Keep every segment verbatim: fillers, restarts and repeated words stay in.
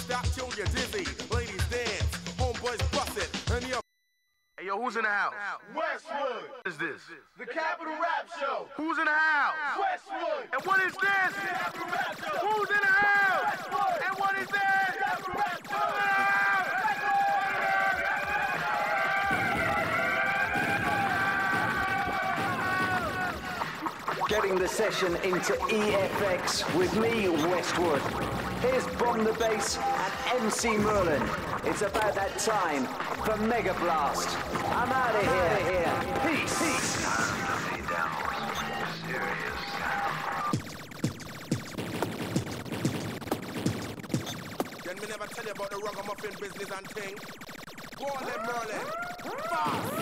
stop till you're dizzy. Ladies dance, homeboys bust it, and you're... Hey, yo, who's in the house? Westwood. What is this? The Capital Rap Show. Who's in the house? Westwood. And what is this? The Capital Rap Show. Who's in the house? Westwood. And what is this? The Capital Rap Show. Who's in the house? Getting the session into E F X with me, Westwood. Here's Bomb the Bass and M C Merlin. It's about that time for Mega Blast. I'm out of here. here. Peace. Peace. Then me never tell you about the ragamuffin business and thing. Go on then, Merlin. Fast.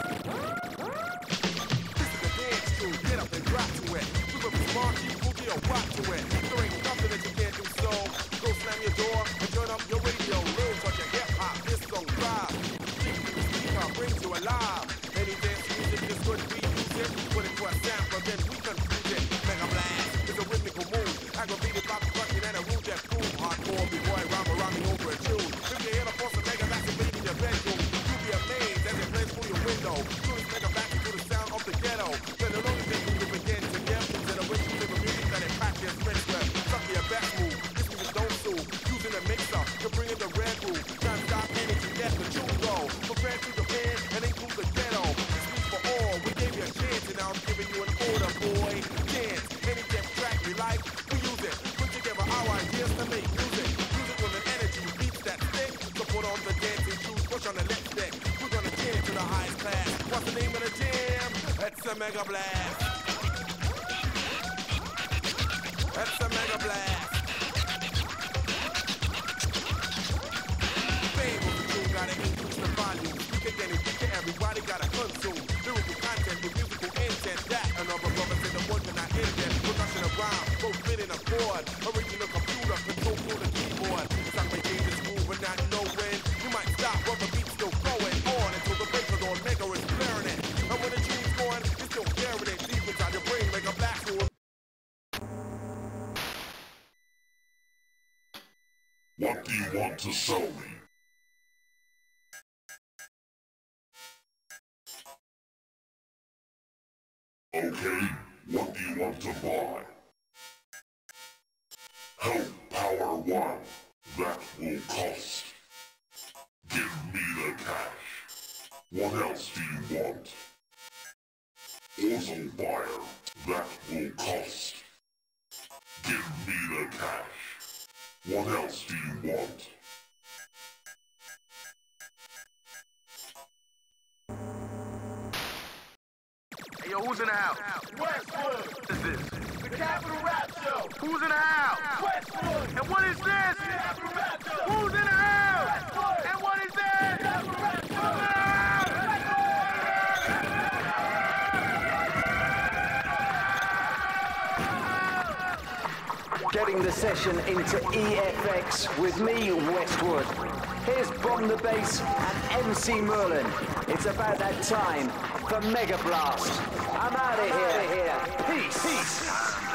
This is the dance crew. Get up and drop to it. You can be smart, you boogie or rock to it. There ain't nothing that you can't do so. Go slam your door and turn up your radio. Live on your hip hop, disco, drive. Speak to the speaker, brings you alive. Any dance music is good, we use it. Put it to a sample, then we confuse it. Mega Blast is a rhythmical move. Aggravated by percussion and a root that prove hardcore. B-boy rhyme around me over a tune. If you hear the force of Mega Blast invading your bedroom, you'll be amazed as it plays through your window. Tunes Mega Blast to the sound of the ghetto. Then the only thing you begin to give consideration to the music that they practice French with. Suck your best move. This music don't sue. Using a mixer to bring in the red groove. Non-stop energy, that's the tune go. Prepare to Japan and include the ghetto. This means for all. We gave you a chance and now I'm giving you an order, boy. Chance. Any get track you like, we use it. Put together our ideas to make music. Music with an energy beats that stick. So put on the dancing shoes, push on the left stick. We're gonna jam to the highest class. What's the name of the jam? It's a Mega Blast. That's a Mega Blast. Fame of the tune gotta increase the volume. We can get it, we can everybody gotta consume. Lyrical content with musical intent. That another brother said the one cannot end it. Production of rhyme, both fit in a chord. Original computer, control through the keyboard. Some may game this move but not know when. You might stop, but the beat's still going on until the breakers on Mega is clearing it. And when the tune's going, it's still carrying it deep inside your brain like a black hole. What do you want to sell me? Okay, what do you want to buy? Help Power One, that will cost. Give me the cash. What else do you want? Auto Buyer, that will cost. Give me the cash. What else do you want? Hey, yo, who's in the house? Westwood. What is this? The Capital Rap Show. Who's in the house? Westwood. And what is this? The Capital Rap Show. Who's in the house? Westwood. And what is this? The Capital Rap Show. Getting the session into E F X with me, Westwood. Here's Bomb the Bass and M C Merlin. It's about that time for Mega Blast. I'm out of here. here. Peace. Peace.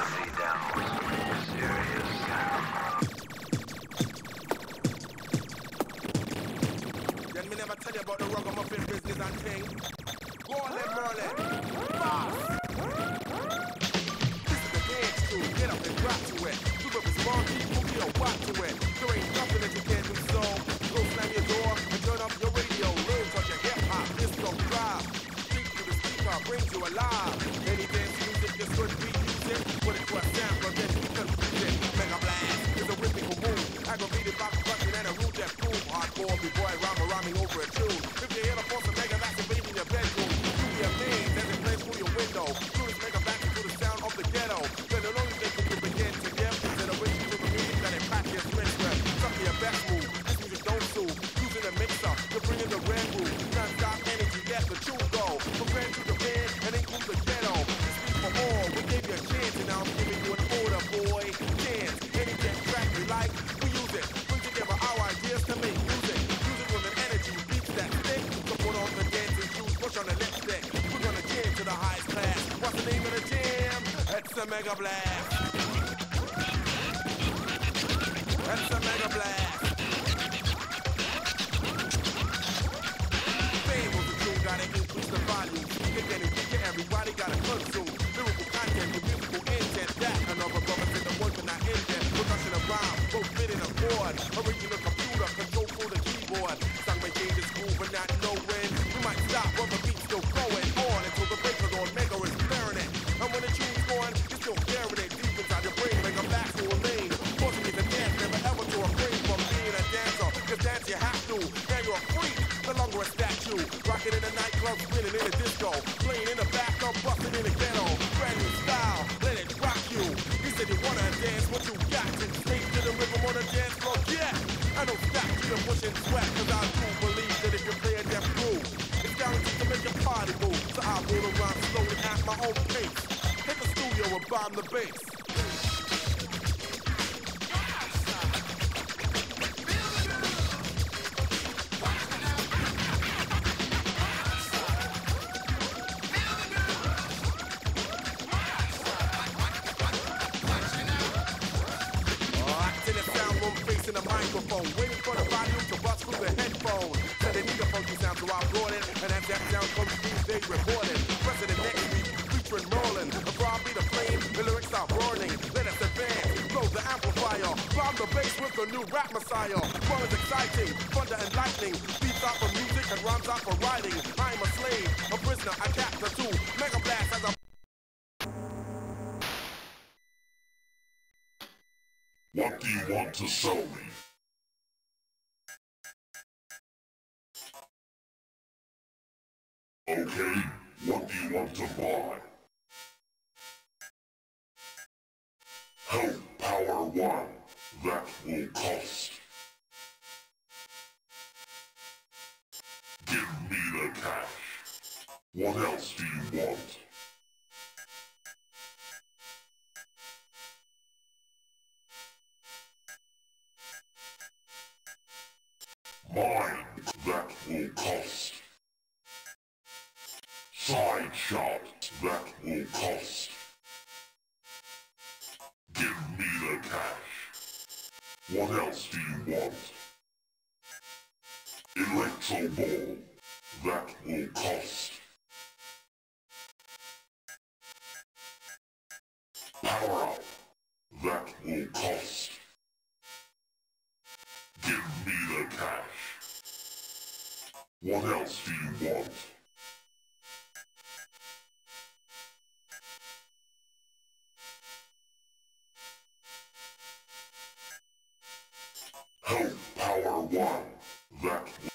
Then me never tell you about the ragamuffin business and thing. Go on then, Merlin. Fast. This is the dance crew. Get up and drop to it. You can be smart, you boogie or rock to it. There ain't nothing that you can't do so. Go slam your door and turn up your radio. Live on your hip hop, disco, drive. Speak to the speaker, brings you alive. Any dance music is good, we use it. Put it to a sample, then we confuse it. Mega Blast is a rhythmical move. Aggravated by percussion and a root that prove hardcore. B-boy rhyme rhyming over a tune. If you hear the force of Mega Blast invading your bedroom, you'll be amazed as it plays through your window. Tunes Mega Blast to the sound of the ghetto. Then the only thing you can begin to give consideration to the music that they practice French with. Suck your best move. This music don't sue. Using a mixer to bring in the red groove. Non-stop energy, that's the tune go. Prepare to the band and include the ghetto. This beat for all. We gave you a chance and now I'm giving you an order, boy. Chance. Any get track you like, we use it. Put together our ideas to make music. Music with an energy beats that stick. So put on the dancing shoes, push on the lipstick. We're gonna jam to the highest class. What's the name of the jam? It's a Mega Blast. That's a Mega Blast. board. Original computer control through the keyboard. Song may change its groove and not know when. We might stop but the beat's still going on until the breakers on Mega is clearing it. And when the tune's going, you're still hearing it deep inside your brain, make a back to a lane. Forcing you to dance, never ever to refrain from being a dancer. Cause dance you have to, now you're a freak, no longer a statue. Rocking in a nightclub, spinning in a disco, playing in the bathtub, busting in the ghetto. Brand new style, let it rock you. You said you wanna dance, what you got to take to the rhythm on the dance floor, yeah. I don't stop you to push and sweat, cause I do believe that if you play a deaf groove, it's guaranteed to make your body move. So I roll around slowly at my own pace. Hit the studio and bomb the bass. In the microphone, waiting for the volume to bust through the headphone. Said they need a funky sound, so I brought it, and as that sound comes through, they reported. Rest of the next week, featuring Merlin. The probably the flame, the lyrics are burning. Let us advance, blow the amplifier, bomb the bass with the new rap messiah. Fun is exciting, thunder and lightning. Beats out for music and rhymes out for writing. I'm a slave, a prisoner, a captor too. Mega blast as a What do you want to sell me? Okay, what do you want to buy? Help Power One, that will cost. Give me the cash. What else do you want? Mine, that will cost. Side shot, that will cost. Give me the cash. What else do you want? Electro ball, that will cost. Power up, that will cost. Give me the cash. What else do you want? Help Power One, that